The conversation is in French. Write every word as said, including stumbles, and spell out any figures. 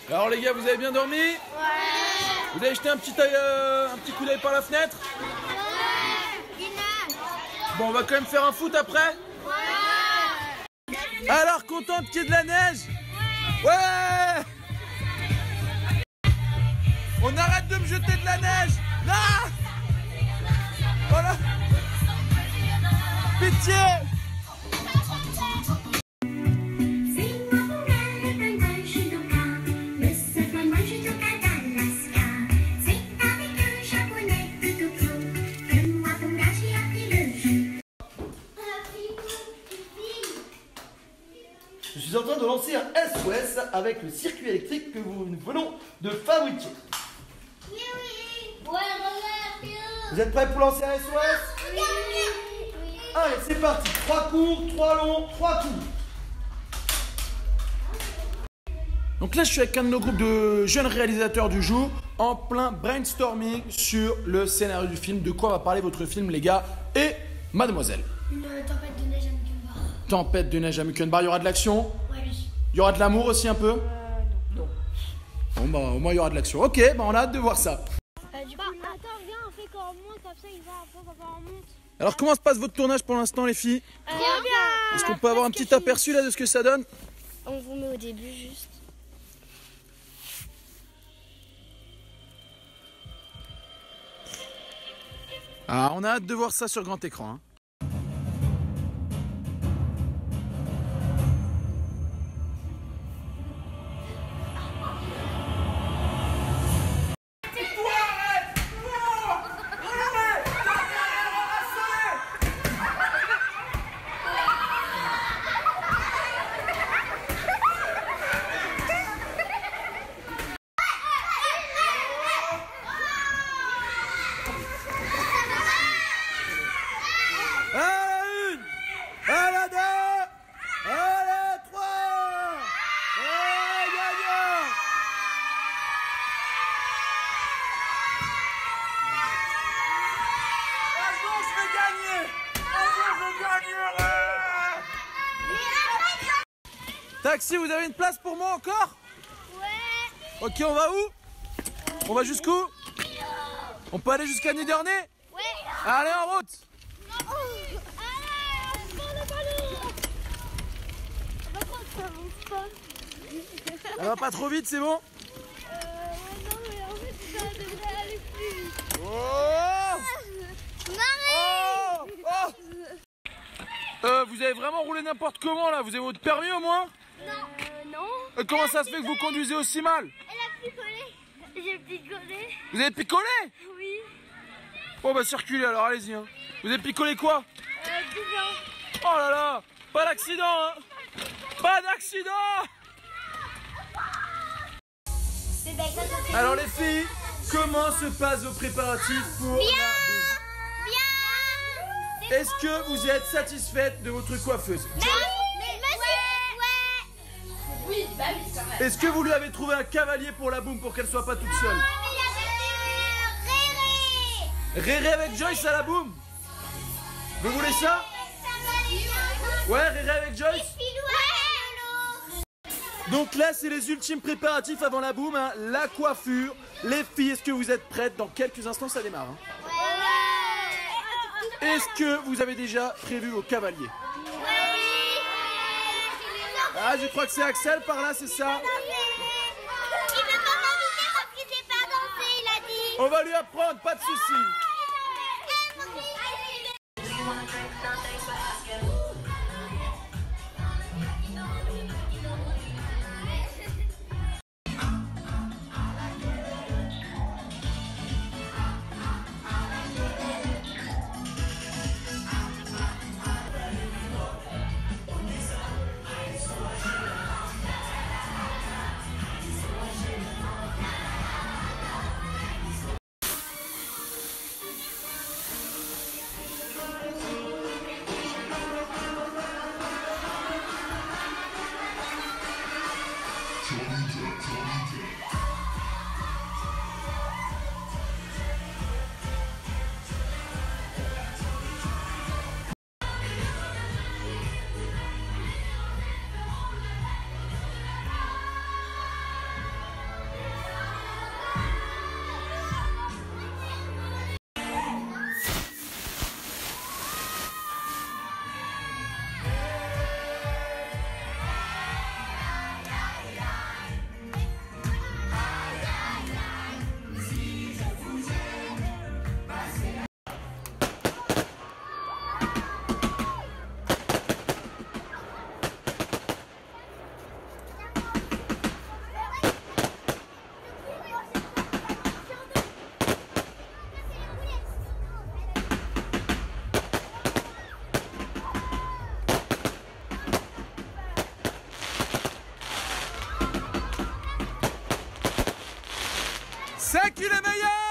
Alors les gars, vous avez bien dormi? Ouais. Vous avez jeté un petit, œil, euh, un petit coup d'œil par la fenêtre? Ouais. Bon, on va quand même faire un foot après? Ouais. Alors, contente qu'il y ait de la neige? Ouais. Ouais. On arrête de me jeter de la neige. Là. Voilà. Pitié. Je suis en train de lancer un S O S avec le circuit électrique que nous venons de fabriquer. Oui, oui. Ouais, regarde. Vous êtes prêts pour lancer un S O S? Oui. Oui. Allez, c'est parti. Trois courts, trois longs, trois coups. Donc là, je suis avec un de nos groupes de jeunes réalisateurs du jour, en plein brainstorming sur le scénario du film. De quoi va parler votre film, les gars et mademoiselle? Une euh, tempête de neige à Mukenbar. Tempête de neige à Mukenbar, il y aura de l'action? Ouais, oui. Il y aura de l'amour aussi un peu? Euh, non. Bon, bah, au moins, il y aura de l'action. Ok, bah, on a hâte de voir ça. Euh, du coup, bah, attends, viens, on fait quand on monte, comme ça, il va, après, on va en monte. Alors, comment se passe votre tournage pour l'instant, les filles? Euh, bien. Est-ce qu'on peut avoir un petit aperçu là de ce que ça donne? On vous met au début, juste. Ah, on a hâte de voir ça sur grand écran. Hein. Taxi, vous avez une place pour moi encore? Ouais. Ok, on va où? On va jusqu'où? On peut aller jusqu'à Niderney? Ouais. Allez, en route. Oh. Allez, on prend le ballon. Par contre, ça monte pas. Ça va pas trop vite, c'est bon? Euh, ouais, non, mais en fait, ça devrait aller plus vite. Oh! Marie! Oh! Oh! Euh, vous avez vraiment roulé n'importe comment là? Vous avez votre permis au moins? Non. Euh, non. Euh, comment ça se fait que vous conduisez aussi mal? Elle a picolé. J'ai picolé. Vous avez picolé? Oui. Bon bah circulez alors, allez-y. Hein. Vous avez picolé quoi? Euh, du blanc. Oh là là! Pas d'accident hein! Pas d'accident! Alors les filles, comment se passent vos préparatifs pour Bien. la... Bien. Est-ce que vous êtes satisfaite de votre coiffeuse? Mais, mais monsieur, ouais. Oui, bah oui, quand même. Est-ce que vous lui avez trouvé un cavalier pour la boum pour qu'elle soit pas toute seule? Réré. Réré avec Joyce à la boum? Vous voulez ça? Ouais, Réré avec Joyce? Donc là, c'est les ultimes préparatifs avant la boum, hein. La coiffure. Les filles, est-ce que vous êtes prêtes? Dans quelques instants, ça démarre. Hein. Est-ce que vous avez déjà prévu vos cavaliers? Ah, je crois que c'est Axel par là, c'est ça? Il veut pas m'inviter parce qu'il sait pas danser, il a dit. On va lui apprendre, pas de soucis. qui est meilleur?